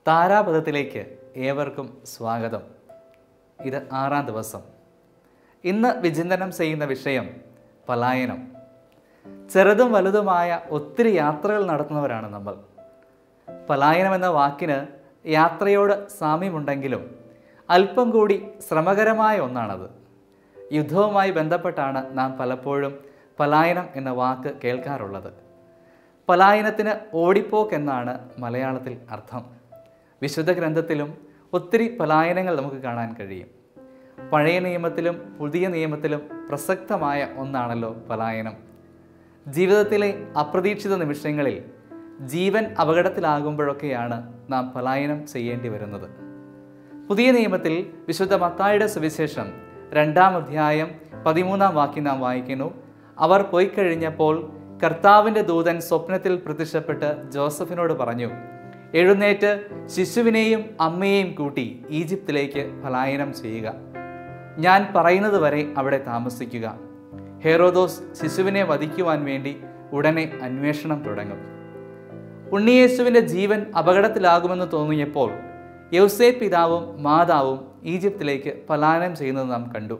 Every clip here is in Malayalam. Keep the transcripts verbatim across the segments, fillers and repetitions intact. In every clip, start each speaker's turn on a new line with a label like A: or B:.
A: താരാപഥത്തിലേക്ക് ഏവർക്കും സ്വാഗതം. ഇത് ആറാം ദിവസം. ഇന്ന് വിചിന്തനം ചെയ്യുന്ന വിഷയം പലായനം. ചെറുതും വലുതുമായ ഒത്തിരി യാത്രകൾ നടത്തുന്നവരാണ് നമ്മൾ. പലായനം എന്ന വാക്കിന് യാത്രയോട് സാമ്യമുണ്ടെങ്കിലും അല്പം കൂടി ശ്രമകരമായ ഒന്നാണത്. യുദ്ധവുമായി ബന്ധപ്പെട്ടാണ് നാം പലപ്പോഴും പലായനം എന്ന വാക്ക് കേൾക്കാറുള്ളത്. പലായനത്തിന് ഓടിപ്പോക്ക് എന്നാണ് മലയാളത്തിൽ അർത്ഥം. വിശുദ്ധ ഗ്രന്ഥത്തിലും ഒത്തിരി പലായനങ്ങൾ നമുക്ക് കാണാൻ കഴിയും. പഴയ നിയമത്തിലും പുതിയ നിയമത്തിലും പ്രസക്തമായ ഒന്നാണല്ലോ പലായനം. ജീവിതത്തിലെ അപ്രതീക്ഷിത നിമിഷങ്ങളിൽ ജീവൻ അപകടത്തിലാകുമ്പോഴൊക്കെയാണ് നാം പലായനം ചെയ്യേണ്ടി വരുന്നത്. പുതിയ നിയമത്തിൽ വിശുദ്ധ മത്തായിയുടെ സുവിശേഷം രണ്ടാം അധ്യായം പതിമൂന്നാം വാക്യം നാം വായിക്കുന്നു. അവർ പോയി കഴിഞ്ഞപ്പോൾ കർത്താവിൻ്റെ ദൂതൻ സ്വപ്നത്തിൽ പ്രത്യക്ഷപ്പെട്ട് ജോസഫിനോട് പറഞ്ഞു, എഴുന്നേറ്റ് ശിശുവിനെയും അമ്മയെയും കൂട്ടി ഈജിപ്തിലേക്ക് പലായനം ചെയ്യുക. ഞാൻ പറയുന്നത് വരെ അവിടെ താമസിക്കുക. ഹെറോദോസ് ശിശുവിനെ വധിക്കുവാൻ വേണ്ടി ഉടനെ അന്വേഷണം തുടങ്ങും. ഉണ്ണിയേശുവിൻ്റെ ജീവൻ അപകടത്തിലാകുമെന്ന് തോന്നിയപ്പോൾ യൗസേപ്പ് പിതാവും മാതാവും ഈജിപ്തിലേക്ക് പലായനം ചെയ്യുന്നത് നാം കണ്ടു.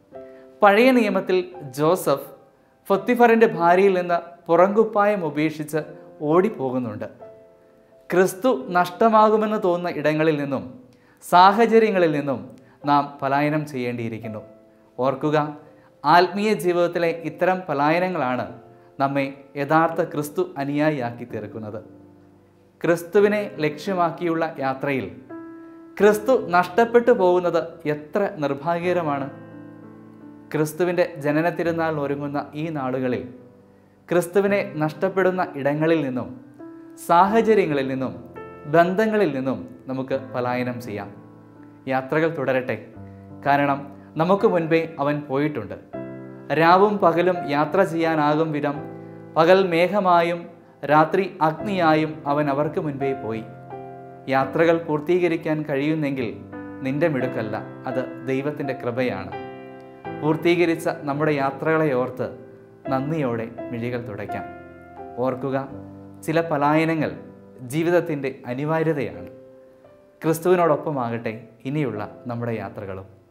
A: പഴയ നിയമത്തിൽ ജോസഫ് ഫൊത്തിഫറിൻ്റെ ഭാര്യയിൽ നിന്ന് പുറങ്കുപ്പായം ഉപേക്ഷിച്ച് ഓടിപ്പോകുന്നുണ്ട്. ക്രിസ്തു നഷ്ടമാകുമെന്ന് തോന്നുന്ന ഇടങ്ങളിൽ നിന്നും സാഹചര്യങ്ങളിൽ നിന്നും നാം പലായനം ചെയ്യേണ്ടിയിരിക്കുന്നു. ഓർക്കുക, ആത്മീയ ജീവിതത്തിലെ ഇത്തരം പലായനങ്ങളാണ് നമ്മെ യഥാർത്ഥ ക്രിസ്തു അനുയായിയാക്കി തീർക്കുന്നത്. ക്രിസ്തുവിനെ ലക്ഷ്യമാക്കിയുള്ള യാത്രയിൽ ക്രിസ്തു നഷ്ടപ്പെട്ടു പോകുന്നത് എത്ര നിർഭാഗ്യകരമാണ്. ക്രിസ്തുവിൻ്റെ ജനന തിരുനാൾ ഒരുങ്ങുന്ന ഈ നാളുകളിൽ ക്രിസ്തുവിനെ നഷ്ടപ്പെടുന്ന ഇടങ്ങളിൽ നിന്നും സാഹചര്യങ്ങളിൽ നിന്നും ബന്ധങ്ങളിൽ നിന്നും നമുക്ക് പലായനം ചെയ്യാം. യാത്രകൾ തുടരട്ടെ. കാരണം നമുക്ക് മുൻപേ അവൻ പോയിട്ടുണ്ട്. രാവും പകലും യാത്ര ചെയ്യാനാകും വിധം പകൽ മേഘമായും രാത്രി അഗ്നിയായും അവൻ അവർക്ക് മുൻപേ പോയി. യാത്രകൾ പൂർത്തീകരിക്കാൻ കഴിയുന്നെങ്കിൽ നിന്റെ മിടുക്കല്ല, അത് ദൈവത്തിൻ്റെ കൃപയാണ്. പൂർത്തീകരിച്ച നമ്മുടെ യാത്രകളെ ഓർത്ത് നന്ദിയോടെ മിഴികൾ തുടയ്ക്കാം. ഓർക്കുക, ചില പലായനങ്ങൾ ജീവിതത്തിൻ്റെ അനിവാര്യതയാണ്. ക്രിസ്തുവിനോടൊപ്പമാകട്ടെ ഇനിയുള്ള നമ്മുടെ യാത്രകളും.